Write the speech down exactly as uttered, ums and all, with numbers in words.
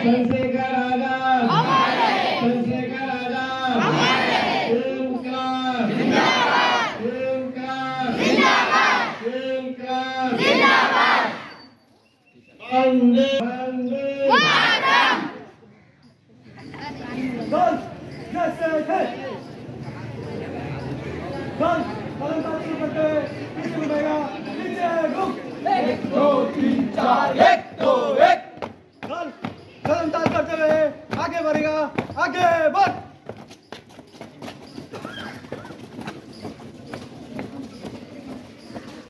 चंद्रशेखर आजाद, चंद्रशेखर आजाद, इंकलाब जिंदाबाद, इंकलाब जिंदाबाद, इंकलाब जिंदाबाद, वंदे वंदे मातरम। Dön, जैसे दन कलम का शुरू करते हैं, पीछे मुड़ेगा, पीछे रुक।